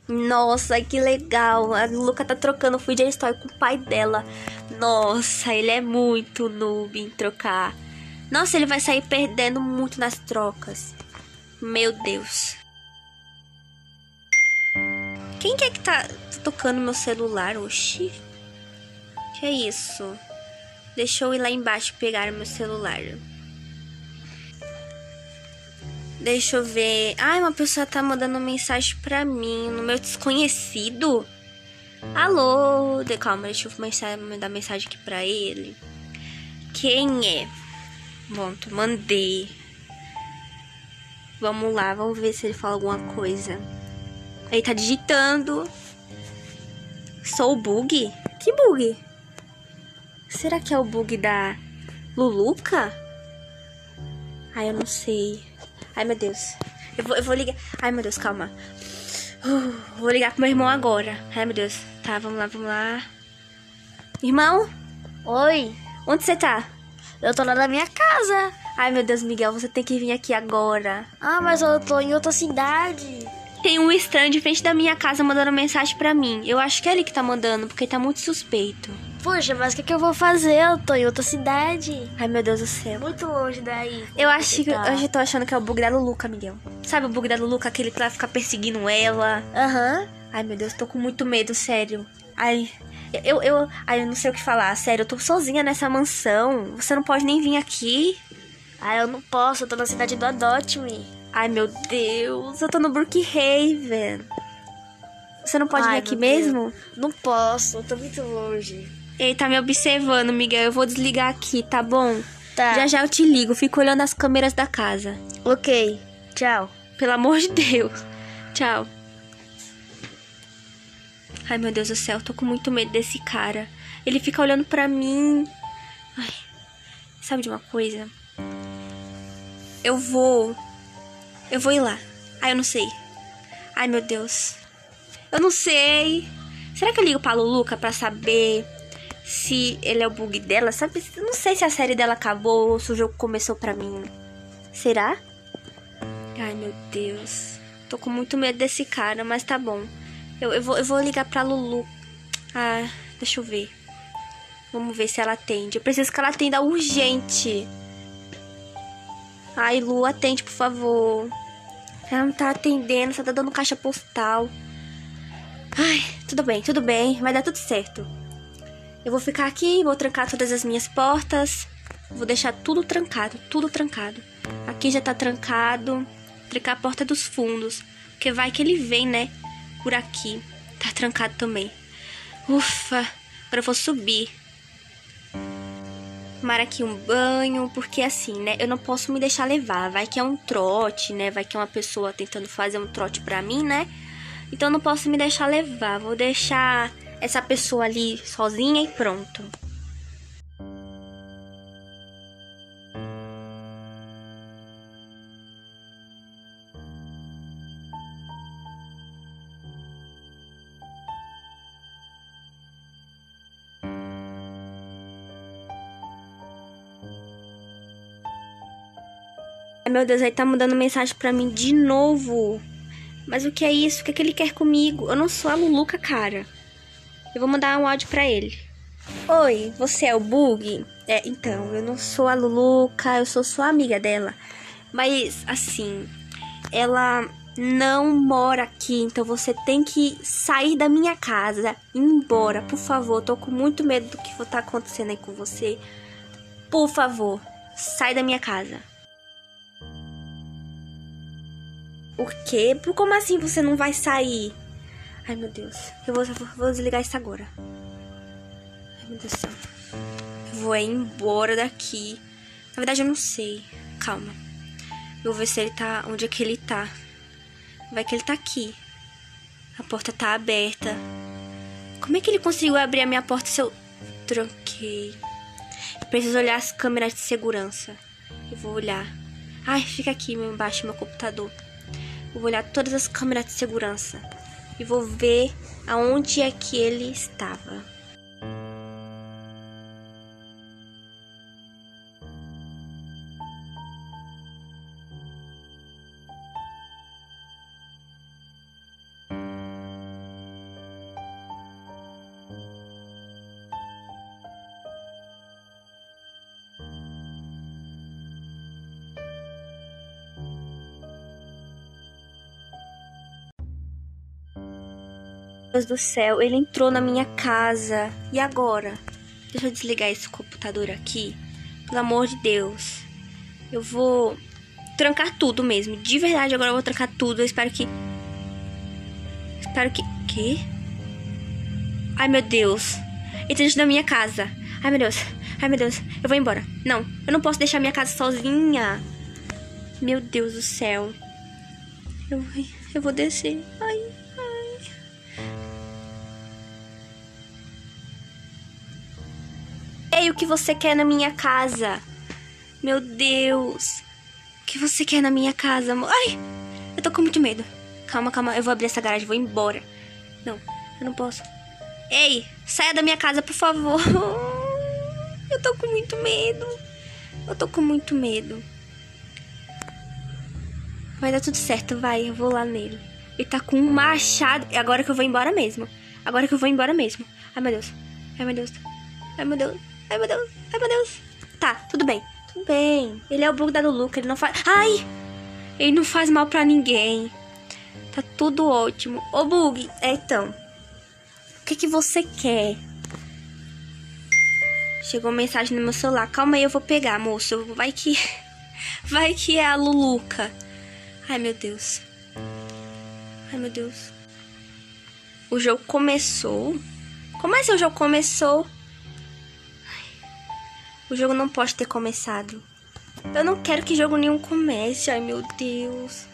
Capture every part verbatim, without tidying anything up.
Nossa, que legal. A Luca tá trocando Food Story com o pai dela. Nossa, ele é muito noob em trocar. Nossa, ele vai sair perdendo muito nas trocas. Meu Deus. Quem que é que tá tocando meu celular? Oxi. Que é isso? Deixa eu ir lá embaixo pegar meu celular. Deixa eu ver. Ai, uma pessoa tá mandando mensagem pra mim no meu desconhecido. Alô? De, calma, deixa eu mandar mensagem aqui pra ele. Quem é? Pronto, mandei. Vamos lá, vamos ver se ele fala alguma coisa. Ele tá digitando. Sou o bug? Que bug? Será que é o bug da Luluca? Ai, eu não sei. Ai, meu Deus. Eu vou, eu vou ligar. Ai, meu Deus, calma. Uh, vou ligar pro meu irmão agora. Ai, meu Deus. Tá, vamos lá, vamos lá. Irmão? Oi, Onde você tá? eu tô lá na minha casa. Ai, meu Deus, Miguel, você tem que vir aqui agora. Ah, mas eu tô em outra cidade. Tem um estranho de frente da minha casa mandando mensagem pra mim. Eu acho que é ele que tá mandando, porque tá muito suspeito. Poxa, mas o que, que eu vou fazer? Eu tô em outra cidade. Ai, meu Deus do céu. Muito longe daí. Eu acho que Tá. eu já tô achando que é o bug da Luluca, Miguel. Sabe o bug da Luluca, aquele pra ficar perseguindo ela? Aham. Ai, meu Deus, tô com muito medo, sério. Ai, eu, eu, ai, eu não sei o que falar, sério. Eu tô sozinha nessa mansão. Você não pode nem vir aqui. Ah, eu não posso, eu tô na cidade do Adote Me. Ai, meu Deus, eu tô no Brookhaven. Você não pode Ai, vir aqui meu mesmo? Deus. Não posso, eu tô muito longe. Ele tá me observando, Miguel. Eu vou desligar aqui, tá bom? Tá. Já já eu te ligo. Fico olhando as câmeras da casa. Ok, tchau. Pelo amor de Deus. Tchau. Ai, meu Deus do céu. Tô com muito medo desse cara. Ele fica olhando pra mim. Ai. Sabe de uma coisa? Eu vou... Eu vou ir lá. Ai, eu não sei. Ai, meu Deus. Eu não sei. Será que eu ligo pra Luluca pra saber se ele é o bug dela? Sabe? Eu não sei se a série dela acabou ou se o jogo começou pra mim. Será? Ai, meu Deus. Tô com muito medo desse cara, mas tá bom. Eu, eu, vou, eu vou ligar pra Lulu. Ah, deixa eu ver. Vamos ver se ela atende. Eu preciso que ela atenda urgente. Ai, Lu, atende, por favor. Ela não tá atendendo, só tá dando caixa postal. Ai, tudo bem, tudo bem. Vai dar tudo certo. Eu vou ficar aqui, vou trancar todas as minhas portas. Vou deixar tudo trancado, tudo trancado. Aqui já tá trancado. Trancar a porta dos fundos. Porque vai que ele vem, né? Por aqui. Tá trancado também. Ufa, agora eu vou subir. Tomar aqui um banho, porque assim, né? Eu não posso me deixar levar. Vai que é um trote, né? Vai que é uma pessoa tentando fazer um trote pra mim, né? Então eu não posso me deixar levar. Vou deixar essa pessoa ali sozinha e pronto. Ai, meu Deus, aí tá mandando mensagem pra mim de novo. Mas o que é isso? O que é que ele quer comigo? Eu não sou a Luluca, cara. Eu vou mandar um áudio pra ele. Oi, você é o Bug? É, então, eu não sou a Luluca, eu sou sua amiga dela. Mas, assim, ela não mora aqui, então você tem que sair da minha casa, ir embora, por favor. Tô com muito medo do que tá acontecendo aí com você. Por favor, sai da minha casa. O quê? Por como assim você não vai sair? Ai, meu Deus. Eu vou, vou desligar isso agora. Ai, meu Deus do céu. Eu vou ir embora daqui. Na verdade, eu não sei. Calma. Eu vou ver se ele tá... Onde é que ele tá? Vai que ele tá aqui. A porta tá aberta. Como é que ele conseguiu abrir a minha porta se eu tranquei? Eu preciso olhar as câmeras de segurança. Eu vou olhar. Ai, fica aqui embaixo do meu computador. Eu vou olhar todas as câmeras de segurança. E vou ver aonde é que ele estava. Deus do céu, ele entrou na minha casa. E agora? Deixa eu desligar esse computador aqui. Pelo amor de Deus. Eu vou trancar tudo mesmo. De verdade, agora eu vou trancar tudo. Eu espero que... Espero que... Quê? Ai, meu Deus. Ele tá dentro da minha casa. Ai, meu Deus. Ai, meu Deus. Eu vou embora. Não, eu não posso deixar minha casa sozinha. Meu Deus do céu. Eu, eu vou descer. Ai, ai. Ei, o que você quer na minha casa? Meu Deus. O que você quer na minha casa, amor? Ai, eu tô com muito medo. Calma, calma. Eu vou abrir essa garagem, vou embora. Não, eu não posso. Ei, saia da minha casa, por favor. Eu tô com muito medo. Eu tô com muito medo. Vai dar tudo certo, vai. Eu vou lá nele. Ele tá com um machado. É agora que eu vou embora mesmo. Agora que eu vou embora mesmo. Ai, meu Deus. Ai, meu Deus. Ai, meu Deus. Ai, meu Deus. Ai, meu Deus. Tá, tudo bem. Tudo bem. Ele é o bug da Luluca. Ele não faz... Ai! Ele não faz mal pra ninguém. Tá tudo ótimo. Ô, bug. É, então... O que que você quer? Chegou mensagem no meu celular. Calma aí, eu vou pegar, moço. Vai que... Vai que é a Luluca. Ai, meu Deus. Ai, meu Deus. O jogo começou? Como assim o jogo começou? Ai, o jogo não pode ter começado. Eu não quero que jogo nenhum comece. Ai, meu Deus.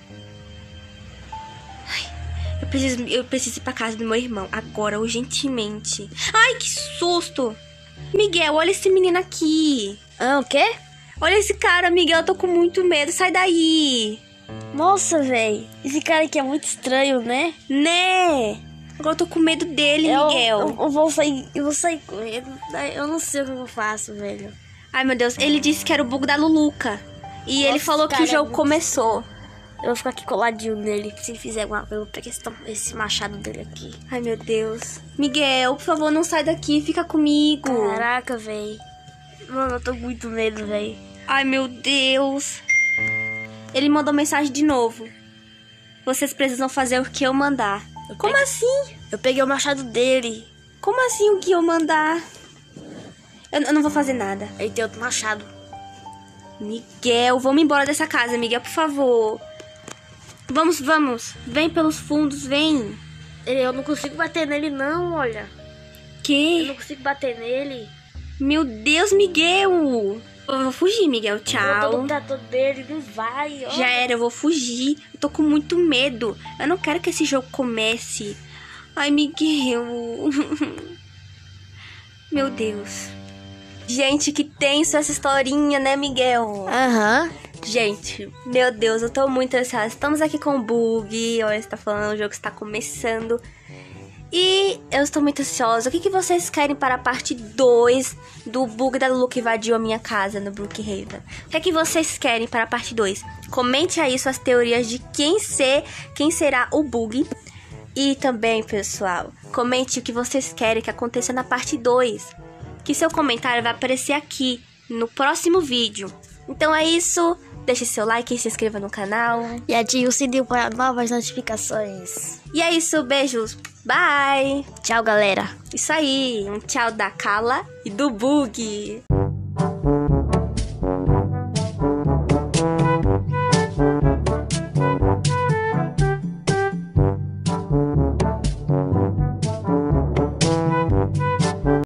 Eu preciso, eu preciso ir pra casa do meu irmão agora, urgentemente. Ai, que susto! Miguel, olha esse menino aqui. Ah, o quê? Olha esse cara, Miguel, eu tô com muito medo. Sai daí. Nossa, velho. Esse cara aqui é muito estranho, né? Né? Agora eu tô com medo dele, eu, Miguel. Eu, eu vou sair, eu vou sair com ele. Eu não sei o que eu faço, velho. Ai, meu Deus. Ele disse que era o bug da Luluca. E Nossa, ele falou que o jogo é muito... começou. Eu vou ficar aqui coladinho nele. Se ele fizer alguma coisa, eu vou pegar esse, esse machado dele aqui. Ai, meu Deus. Miguel, por favor, não sai daqui. Fica comigo. Caraca, véi. Mano, eu tô com muito medo, véi. Ai, meu Deus. Ele mandou mensagem de novo. Vocês precisam fazer o que eu mandar. Eu Como peguei... assim? Eu peguei o machado dele. Como assim o que eu mandar? Eu, eu não vou fazer nada. Ele tem outro machado. Miguel, vamos embora dessa casa, Miguel, por favor. Vamos, vamos. Vem pelos fundos, vem. Eu não consigo bater nele, não, olha. Que? Eu não consigo bater nele. Meu Deus, Miguel. Eu vou fugir, Miguel. Tchau. O trator dele não vai. Olha. Já era, eu vou fugir. Eu tô com muito medo. Eu não quero que esse jogo comece. Ai, Miguel. Meu Deus. Gente, que tenso essa historinha, né, Miguel? Aham. Uhum. Gente, meu Deus, eu tô muito ansiosa. Estamos aqui com o bug. Olha, você tá falando, o jogo está começando. E eu estou muito ansiosa. O que, que vocês querem para a parte dois do bug da Lulu que invadiu a minha casa no Brookhaven? O que, que vocês querem para a parte dois? Comente aí suas teorias de quem, ser, quem será o bug. E também, pessoal, comente o que vocês querem que aconteça na parte dois. Que seu comentário vai aparecer aqui no próximo vídeo. Então é isso. Deixe seu like e se inscreva no canal. E ative o sininho para novas notificações. E é isso, beijos. Bye. Tchau, galera. Isso aí, um tchau da Kala e do Bug.